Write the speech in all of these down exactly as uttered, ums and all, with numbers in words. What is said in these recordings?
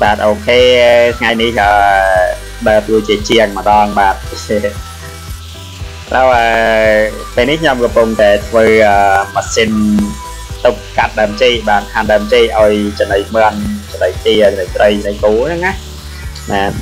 បាទអូខេថ្ងៃនេះបាទធ្វើជាជាងម្ដងបាទแล้วពេលនេះខ្ញុំកំពុងតែធ្វើម៉ាស៊ីនទុកកាត់ដើមចេកបាទហាន់ដើមចេកឲ្យចំណីមឿនចំណីទាចំណីត្រីចំណីគោហ្នឹងណាបាទ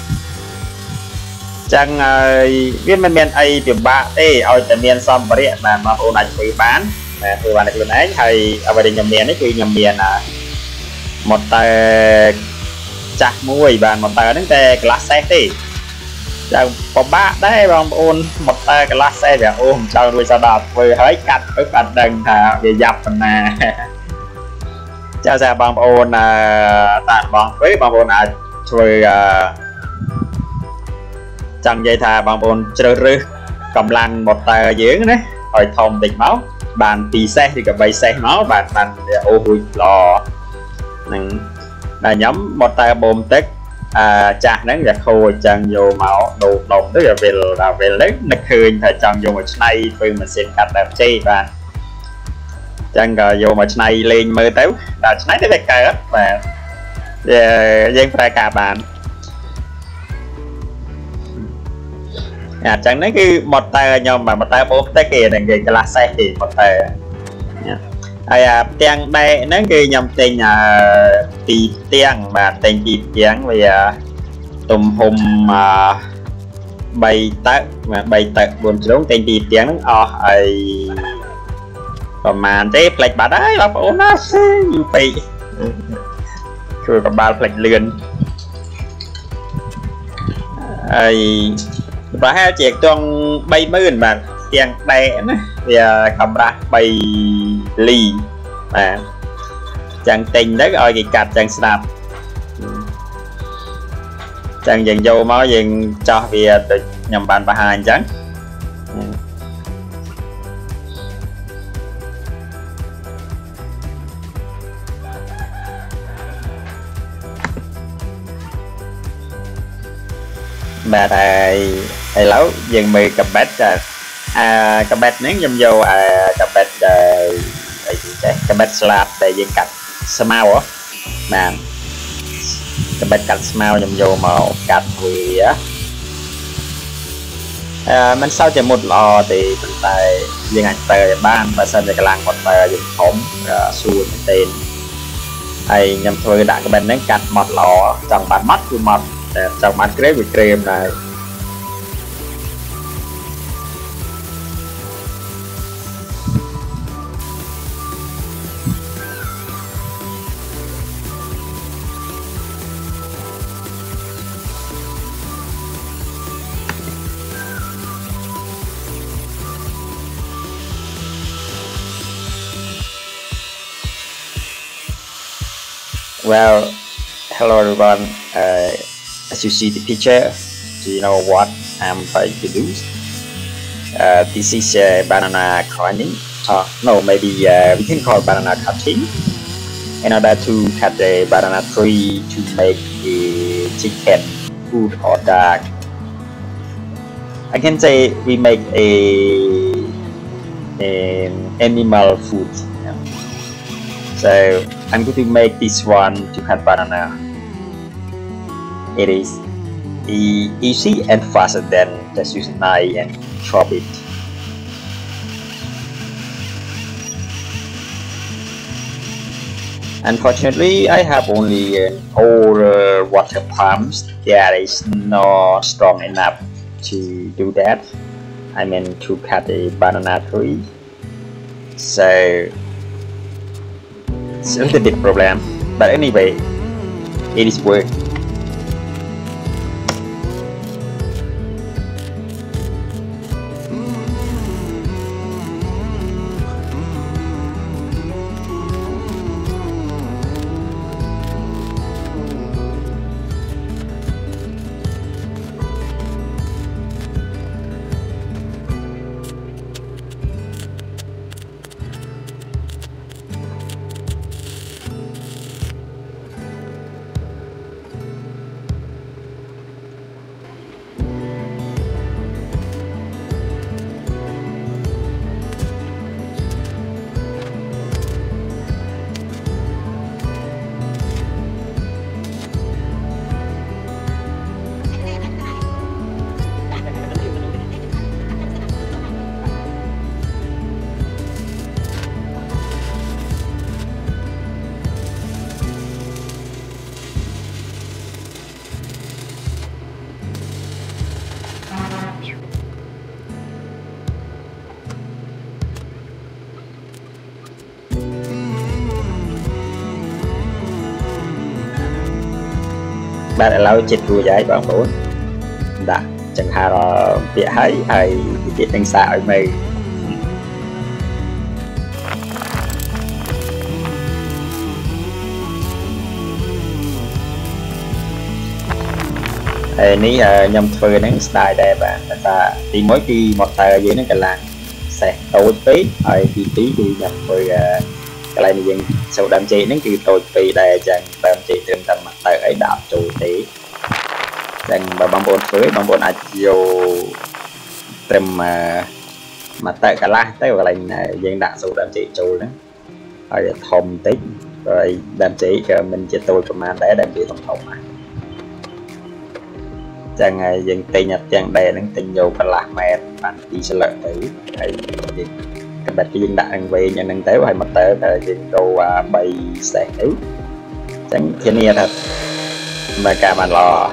ចឹងវាមិនមានអីពិបាកទេឲ្យតែមានសម្ភារៈបាទបងប្អូនអាចធ្វើបានបាទធ្វើបានតែខ្លួនឯងហើយអ្វីដែលខ្ញុំមាននេះគឺខ្ញុំមានម៉ូទ័រចាស់មួយបាទម៉ូទ័រហ្នឹងតែកន្លះសេសទេចឹងពិបាកដែរបងប្អូនម៉ូទ័រកន្លះសេសវាអូមិនចង់រួចសដល់ធ្វើហើយកាត់ទៅអត់ដឹងថាវាយ៉ាប់ប៉ុណ្ណាចា៎បងប្អូនតាបងធ្វើបងប្អូនអាចធ្វើចង់និយាយថាបងប្អូនជ្រើសរើសកម្លាំងម៉ូទ័រយើងណាឲ្យធំតិចមកបានពីរសេសឬក៏បីសេសមកបាទបានអូរួចល្អហ្នឹងតែខ្ញុំម៉ូទ័របូមទឹកចាស់ហ្នឹងវាខូចអញ្ចឹងយកមកដូរដុំទៅវាវិលដល់វិលហ្នឹងនឹកឃើញថាចង់យកមកឆ្នៃធ្វើម៉ាស៊ីនកាត់ដើមចេកបាទអញ្ចឹងក៏យកមកឆ្នៃលេងមើលទៅដល់ឆ្នៃទៅវាកើតបាទយើងប្រើការបានអញ្ចឹងហ្នឹងគឺម៉ូទ័រខ្ញុំម៉ូទ័របូមទឹកគេហ្នឹងគេកន្លះសេសទេម៉ូទ័រហើយផ្ទាំងដែកហ្នឹងគឺខ្ញុំទិញពីផ្ទាំងបាទទិញពីផ្ទាំងវាទំហំបីតឹកបីតឹកបួនជ្រុងទិញពីផ្ទាំងហ្នឹងអស់ហើយប្រហែលទេផ្លេចបាត់ហើយបងប្អូនណាយូរពេកជួយកបាល់ផ្លេចលឿនហើយប្រហែលជាខ្ទង់បីម៉ឺនបាទទាំងដែកណាវាកម្រាស់បីលីបាទចឹងទិញទៅឲ្យគេកាត់ចឹងស្ដាប់ចឹងយើងយកមកយើងចោះវាដូចខ្ញុំបានបង្ហាញចឹងបាទហើយឥឡូវយើងមើលកាបិតចាអាកាបិតហ្នឹងខ្ញុំយកអាកាបិតអីចេះកាបិតស្លាបដែលយើងកាត់ស្មៅបាទកាបិតកាត់ស្មៅខ្ញុំយកមកកាត់វាអឺมันសូវជាមុតល្អទេប៉ុន្តែយើងអាចប្រើឲ្យបានបើសិនជាកម្លាំងគាត់ប្រើយើងធំស្រួលមែនទេហើយខ្ញុំធ្វើដាក់កាបិតហ្នឹងកាត់ម៉ត់ល្អចង់បានម៉ត់គឺម៉ត់តែចង់បានក្រេមវាក្រេមដែរWell, hello everyone. Uh, as you see the picture, do you know what I'm trying to do? Uh, this is uh, banana cutting. Uh, no, maybe uh, we can call banana cutting. In order to cut the banana tree to make a chicken food or dark, I can say we make a, a animal food. Yeah. So I'm going to make this one to cut banana. It is e easy and faster than just use a knife and chop it. Unfortunately, I have only an old uh, water pump that is not strong enough to do that. I mean to cut a banana tree. So it's a little bit problem, but anyway, it is work. bạn đã lâu chết vui giấy bằng bốn đã chẳng hà là việc hay hay việc đánh xa ở mày ní nhầm phơi nắng style đẹp bạn ta thì mỗi khi một tờ dưới nó cái làng sẽ tối tí rồi thì tí thì nhầm phơi cái này mình sau đam chị nó cứ tôi vì đây chẳng đam chị thêm tầm mặt tờ ấy đạp chủ tí chẳng mà bằng bồn phơi bằng bồn ạch vô trầm mà mà tại cả la tới cái này dân đạn sau đam chị chủ đó rồi thông tích rồi đam chị mình chỉ tôi của man để đam chị thông thông mà chẳng dân tây nhật chẳng đè nó tình vô cả lạc mẹ bạn đi sẽ lợi tử hay gì cái bạch cái dân đạn về nhận năng tế hay mặt tế là dân đâu bay sạc nữ chẳng thiên nhiên thật mà cả mà lò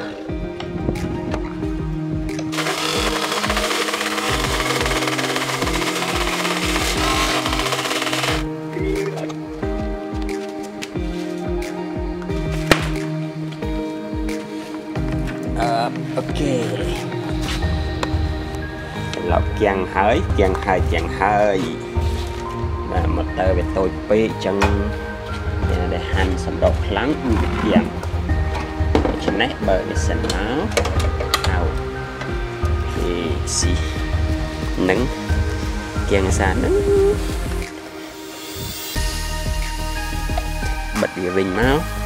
uh, ok lọc chàng hơi chàng hơi chàng hơi và một tờ về tôi bị chân để hành xong đột lắng bị giảm cho nét bờ để xem nó nào thì gì nắng chàng xa nắng bật địa bình máu